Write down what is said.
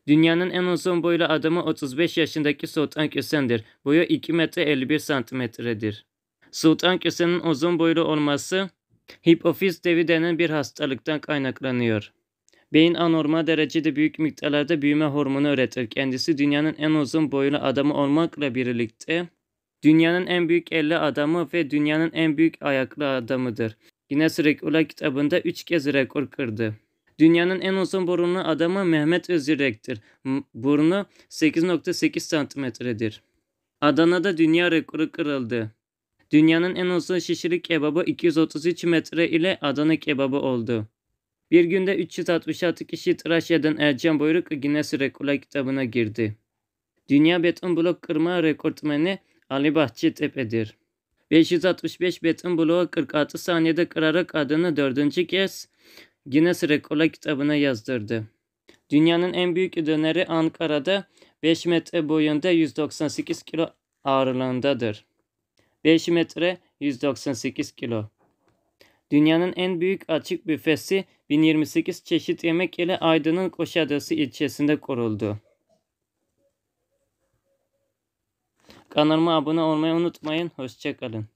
Dünyanın en uzun boylu adamı 35 yaşındaki Sultan Kösen'dir. Boyu 2 metre 51 santimetredir. Sultan Kösen'in uzun boylu olması hipofiz devi denen bir hastalıktan kaynaklanıyor. Beyin anormal derecede büyük miktarlarda büyüme hormonu üretir. Kendisi dünyanın en uzun boylu adamı olmakla birlikte dünyanın en büyük 50 adamı ve dünyanın en büyük ayaklı adamıdır. Guinness Rekorlar kitabında 3 kez rekor kırdı. Dünyanın en uzun burunlu adamı Mehmet Özürek'tir. Burnu 8,8 santimetredir. Adana'da dünya rekoru kırıldı. Dünyanın en uzun şişirik kebabı 233 metre ile Adana kebabı oldu. Bir günde 366 kişi tıraş eden Ercan Buyruk Guinness Rekorlar kitabına girdi. Dünya beton blok kırma rekortmeni Ali Bahçetepe'dir. 565 beton bloğu 46 saniyede kırarak adını 4. kez Guinness Rekorlar kitabına yazdırdı. Dünyanın en büyük döneri Ankara'da 5 metre boyunda 198 kilo ağırlığındadır. 5 metre 198 kilo. Dünyanın en büyük açık büfesi 1028 çeşit yemek ile Aydın'ın Koşadası ilçesinde kuruldu. Kanalıma abone olmayı unutmayın. Hoşça kalın.